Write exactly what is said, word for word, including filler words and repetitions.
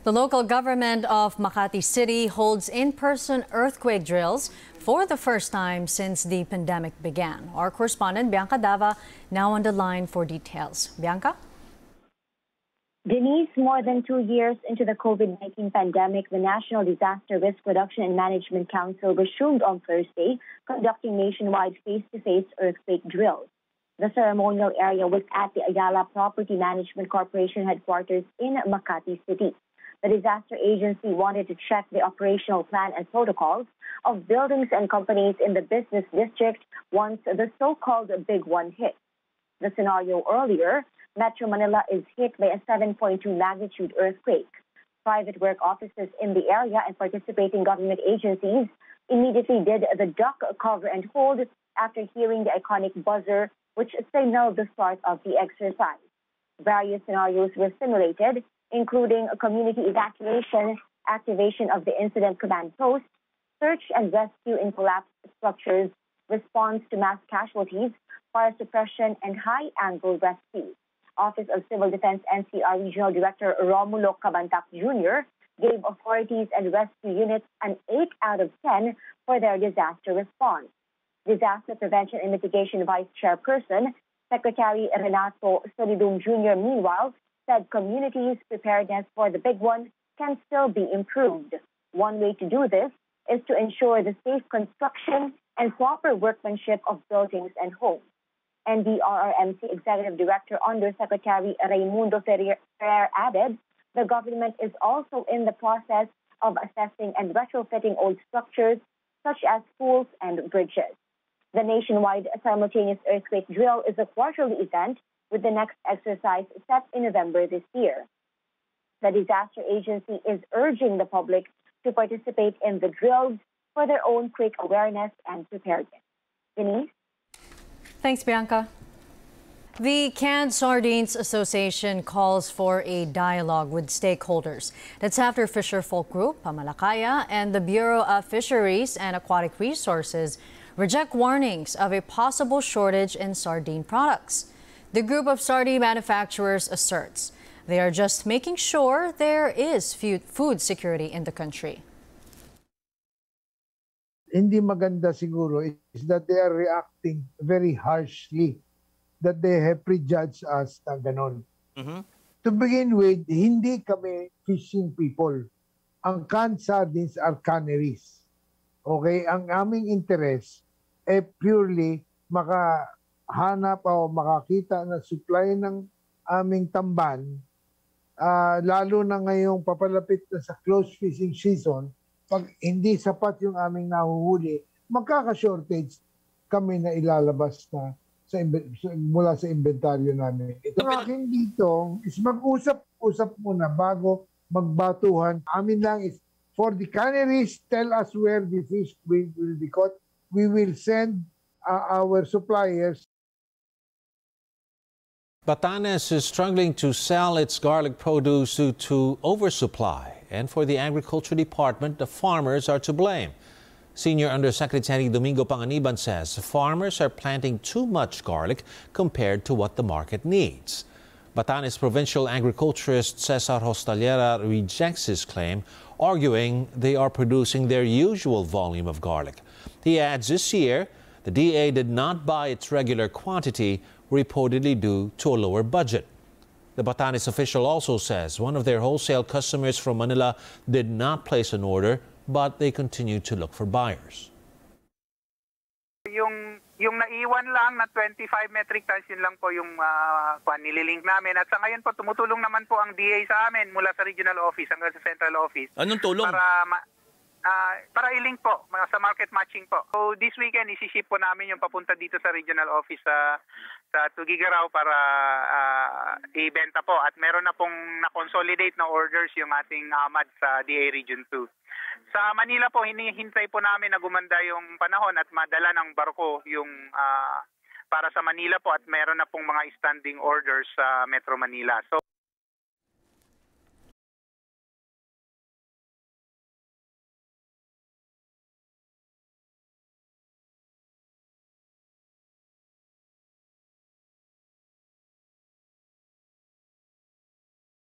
The local government of Makati City holds in-person earthquake drills for the first time since the pandemic began. Our correspondent Bianca Dava now on the line for details. Bianca? Denise, more than two years into the COVID nineteen pandemic, the National Disaster Risk Reduction and Management Council resumed on Thursday, conducting nationwide face-to-face earthquake drills. The ceremonial area was at the Ayala Property Management Corporation headquarters in Makati City. The disaster agency wanted to check the operational plan and protocols of buildings and companies in the business district once the so-called Big One hit. The scenario earlier, Metro Manila is hit by a seven point two magnitude earthquake. Private work offices in the area and participating government agencies immediately did the duck, cover, and hold after hearing the iconic buzzer, which signaled the start of the exercise. Various scenarios were simulated, including a community evacuation, activation of the incident command post, search and rescue in collapsed structures, response to mass casualties, fire suppression, and high-angle rescue. Office of Civil Defense N C R Regional Director Romulo Cabantac Junior gave authorities and rescue units an eight out of ten for their disaster response. Disaster Prevention and Mitigation Vice Chairperson, Secretary Renato Solidum Junior meanwhile, said communities' preparedness for the big one can still be improved. One way to do this is to ensure the safe construction and proper workmanship of buildings and homes. N D R R M C Executive Director Undersecretary Raimundo Ferrer added, the government is also in the process of assessing and retrofitting old structures such as schools and bridges. The nationwide simultaneous earthquake drill is a quarterly event with the next exercise set in November this year. The disaster agency is urging the public to participate in the drills for their own quick awareness and preparedness. Denise? Thanks, Bianca. The Canned Sardines Association calls for a dialogue with stakeholders. That's after Fisher Folk Group, Pamalakaya, and the Bureau of Fisheries and Aquatic Resources reject warnings of a possible shortage in sardine products. The group of sardine manufacturers asserts they are just making sure there is food security in the country. Hindi maganda siguro is that they are reacting very harshly, that they have prejudged us na ganon. Mm-hmm. To begin with, hindi kami fishing people. Ang canned sardines are canneries. Okay? Ang aming interest ay eh, purely makahanap o makakita na supply ng aming tamban, uh, lalo na ngayong papalapit na sa close fishing season. Pag hindi sapat yung aming nahuhuli, magkaka-shortage kami na ilalabas na sa, mula sa inventaryo namin. Ito akin dito is mag-usap-usap muna bago magbatuhan. Amin lang is for the canneries, tell us where the fish will, will be caught. We will send uh, our suppliers. Batanes is struggling to sell its garlic produce due to oversupply. And for the Agriculture Department, the farmers are to blame. Senior Undersecretary Domingo Panganiban says farmers are planting too much garlic compared to what the market needs. Batanes Provincial Agriculturist Cesar Hostalera rejects his claim, arguing they are producing their usual volume of garlic. He adds this year, the D A did not buy its regular quantity, reportedly due to a lower budget. The Batanes official also says one of their wholesale customers from Manila did not place an order, but they continue to look for buyers. Yung, yung naiwan lang na twenty-five metric tons, yun lang po yung uh, nililink namin. At sa ngayon po, tumutulong naman po ang D A sa amin mula sa regional office hanggang sa central office. Anong tulong? Para Uh, para i-link po sa market matching po. So this weekend isi-ship po namin yung papunta dito sa regional office sa sa Tugigaraw para uh, ibenta po, at meron na pong na-consolidate na orders yung ating AMAD sa D A Region two. Sa Manila po, hinihintay po namin na gumanda yung panahon at madala ng barko yung uh, para sa Manila po, at meron na pong mga standing orders sa Metro Manila. So